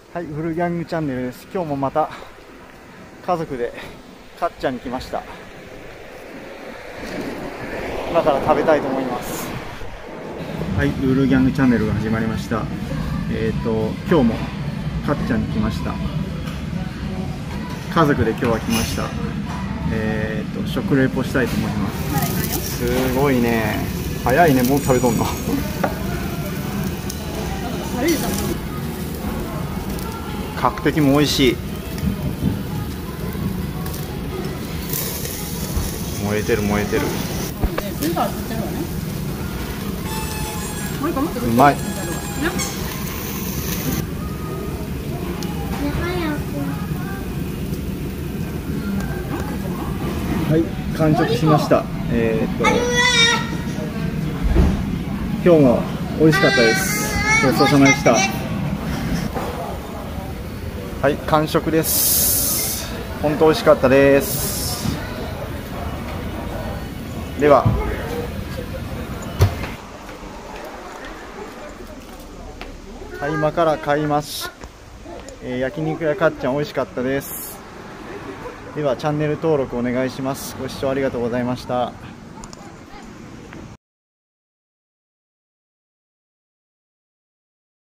はい、フルギャングチャンネルです。今日もまた家族でかっちゃんに来ました。今から食べたいと思います。はい、ウルギャングチャンネルが始まりました。今日もかっちゃんに来ました。家族で今日は来ました。食レポしたいと思います。すごいね。早いね、もう食べとんの。角的も美味しい。燃えてる燃えてる。うまい。はい、完食しました。今日も美味しかったです。ごちそうさまでした。はい、完食です。本当美味しかったです。では、はい、今から買います。焼肉屋かっちゃん美味しかったです。ではチャンネル登録お願いします。ご視聴ありがとうございました。